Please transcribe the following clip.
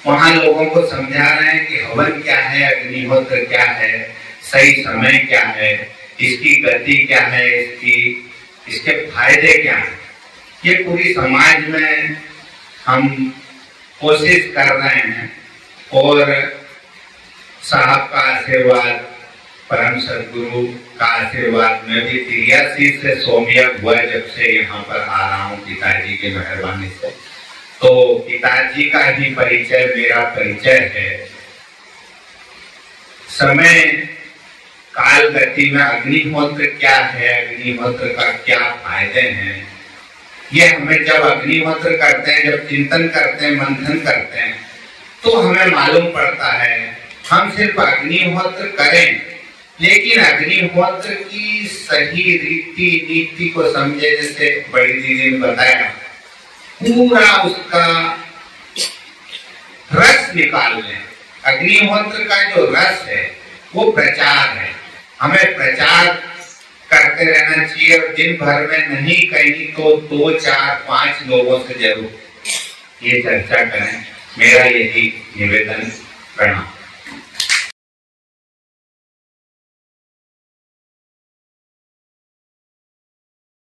वहां लोगों को समझा रहे हैं कि हवन क्या है, अग्निहोत्र क्या है, सही समय क्या है, इसकी गति क्या है, इसके फायदे क्या है। ये पूरी समाज में हम कोशिश कर रहे हैं और साहब का आशीर्वाद, परम सदगुरु का आशीर्वाद में भी 83 से सोमयज्ञ हुआ जब से यहाँ पर आ रहा हूँ पिताजी की मेहरबानी से। तो पिताजी का ही परिचय मेरा परिचय है। समय काल गति में अग्निहोत्र क्या है, अग्निहोत्र का क्या फायदे हैं, ये हमें जब अग्निहोत्र करते हैं, जब चिंतन करते हैं, मंथन करते हैं, तो हमें मालूम पड़ता है। हम सिर्फ अग्निहोत्र करें, लेकिन अग्निहोत्र की सही रीति नीति को समझे, जैसे बड़ी दीदी ने बताया, पूरा उसका रस निकाल लें। अग्निहोत्र का जो रस है वो प्रचार है। हमें प्रचार करते रहना चाहिए और दिन भर में नहीं कहीं तो 2, 4, 5 लोगों से जरूर ये चर्चा करें। मेरा यही निवेदन, प्रणाम।